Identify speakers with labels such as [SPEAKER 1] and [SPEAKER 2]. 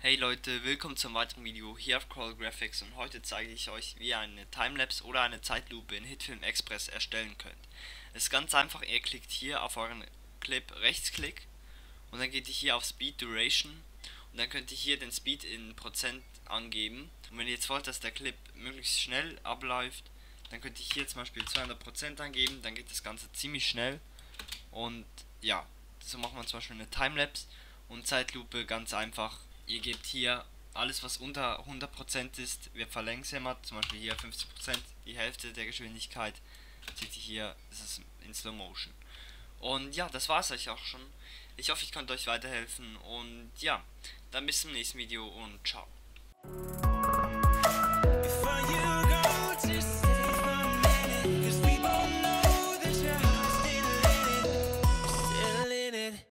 [SPEAKER 1] Hey Leute, willkommen zum weiteren Video hier auf Crawl Graphics und heute zeige ich euch, wie ihr eine Timelapse oder eine Zeitlupe in HitFilm Express erstellen könnt. Es ist ganz einfach, ihr klickt hier auf euren Clip Rechtsklick und dann geht ihr hier auf Speed Duration und dann könnt ihr hier den Speed in Prozent angeben. Und wenn ihr jetzt wollt, dass der Clip möglichst schnell abläuft, dann könnt ihr hier zum Beispiel 200% angeben, dann geht das Ganze ziemlich schnell. Und ja, so macht man zum Beispiel eine Timelapse und Zeitlupe ganz einfach. Ihr gebt hier alles, was unter 100% ist, wir verlängern es immer, zum Beispiel hier 50%, die Hälfte der Geschwindigkeit, seht ihr hier, das ist in Slow Motion. Und ja, das war es euch auch schon. Ich hoffe, ich konnte euch weiterhelfen und ja, dann bis zum nächsten Video und ciao.